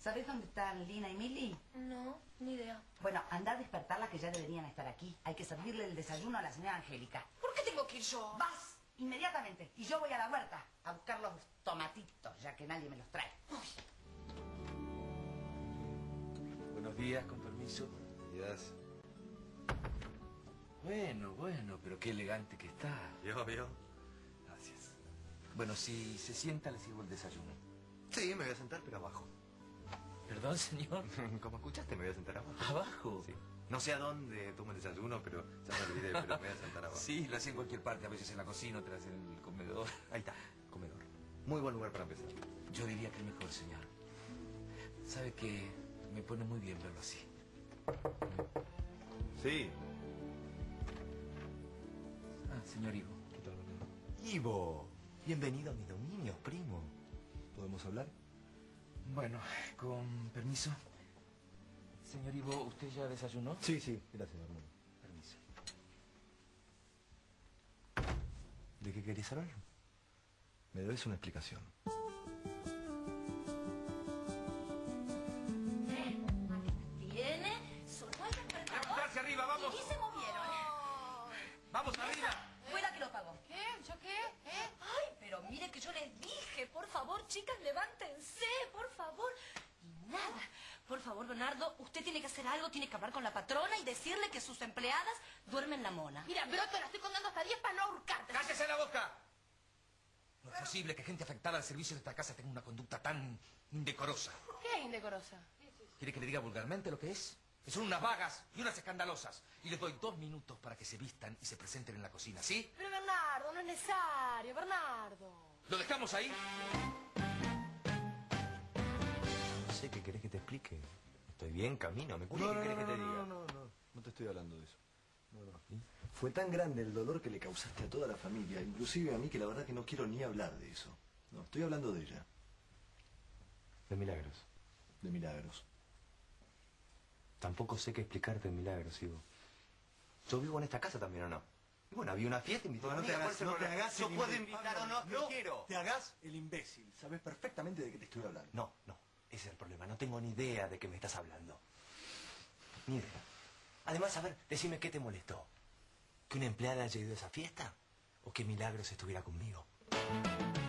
¿Sabés dónde están Lina y Mili? No, ni idea. Bueno, anda a despertarlas que ya deberían estar aquí. Hay que servirle el desayuno a la señora Angélica. ¿Por qué tengo que ir yo? ¡Vas! Inmediatamente. Y yo voy a la huerta a buscar los tomatitos, ya que nadie me los trae. Uy. Buenos días, con permiso. Buenos días. Bueno, pero qué elegante que está. ¿Vio? Gracias. Bueno, si se sienta, le sirvo el desayuno. Sí, me voy a sentar, pero abajo. ¿Perdón, señor? Como escuchaste, me voy a sentar abajo. ¿Abajo? Sí. No sé a dónde tomo el desayuno, pero ya me olvidé, pero me voy a sentar abajo. Sí, lo hacía en cualquier parte, a veces en la cocina, otras en el comedor. Ahí está, comedor. Muy buen lugar para empezar. Yo diría que el mejor, señor. Sabe que me pone muy bien verlo así. Sí. Señor Ivo. ¿Qué tal, Ivo, bienvenido a mi dominio, primo. ¿Podemos hablar? Bueno, con permiso. Señor Ivo, ¿usted ya desayunó? Sí, gracias, hermano. Permiso. ¿De qué querés hablar? Me debes una explicación. ¿Tiene? Sonó el despertador. ¡Levantarse arriba, vamos! Y se movieron. ¡Vamos arriba! Fue la que lo pagó. ¿Qué? ¿Yo qué? Ay, pero mire que yo les dije, por favor, chicas, levántense, por favor. Y nada, por favor, Bernardo, usted tiene que hacer algo, tiene que hablar con la patrona y decirle que sus empleadas duermen la mona. Mira, Broto, la estoy contando hasta 10 para no ahorcarte. ¡Cállese la boca! No es posible que gente afectada al servicio de esta casa tenga una conducta tan indecorosa. ¿Qué es indecorosa? ¿Quiere que le diga vulgarmente lo que es? Que son unas vagas y unas escandalosas. Y les doy 2 minutos para que se vistan y se presenten en la cocina, ¿sí? Pero Bernardo, no es necesario, Bernardo. ¿Lo dejamos ahí? No sé qué querés que te explique. Estoy bien, camino. ¿Me cuida? ¿Qué querés que te diga? No te estoy hablando de eso. ¿Sí? Fue tan grande el dolor que le causaste a toda la familia, inclusive a mí, que la verdad que no quiero ni hablar de eso. No, estoy hablando de ella. De Milagros. De Milagros. Tampoco sé qué explicarte de Milagros, Ivo. Yo vivo en esta casa también, ¿o no? Y bueno, había una fiesta, invitó a mi amiga, ¿cuál es el problema? Yo puedo invitar o no, no quiero. Te hagas el imbécil. Sabes perfectamente de qué te estoy hablando. No, ese es el problema. No tengo ni idea de qué me estás hablando. Ni idea. Además, a ver, decime qué te molestó. ¿Que una empleada haya ido a esa fiesta? ¿O que Milagros estuviera conmigo?